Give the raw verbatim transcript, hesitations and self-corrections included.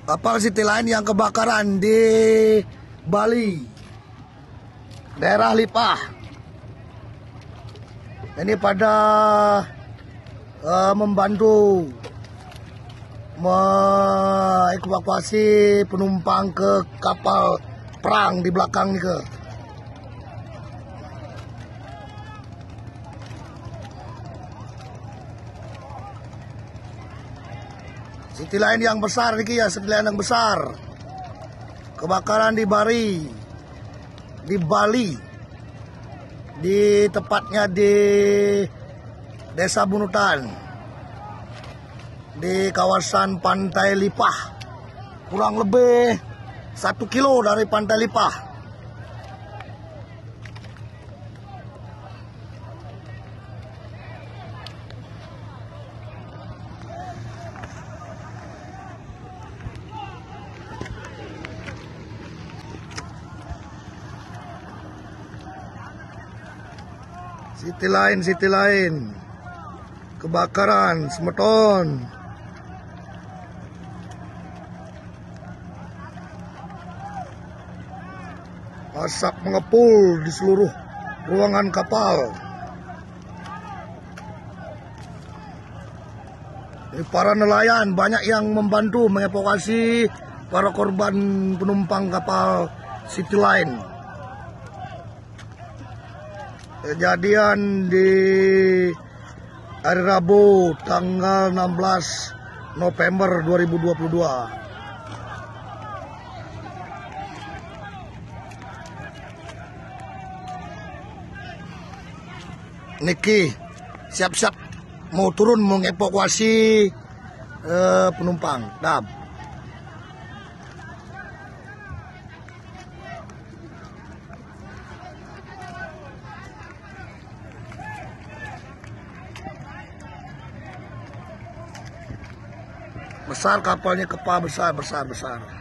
Kapal City Line yang kebakaran di Bali, daerah Lipah. Ini pada uh, membantu mengevakuasi penumpang ke kapal perang di belakang nih ke. City Line yang besar nih ya, City Line yang besar. Kebakaran di Bali, di Bali, di tepatnya di Desa Bunutan, di kawasan Pantai Lipah, kurang lebih satu kilo dari Pantai Lipah. City Line, City Line, kebakaran, Semeton. Asap mengepul di seluruh ruangan kapal. Ini para nelayan banyak yang membantu mengevakuasi para korban penumpang kapal City Line. Kejadian di hari Rabu tanggal enam belas November dua ribu dua puluh dua. Niki siap-siap mau turun mengevakuasi uh, penumpang. Dap. Besar kapalnya, kapal besar besar besar.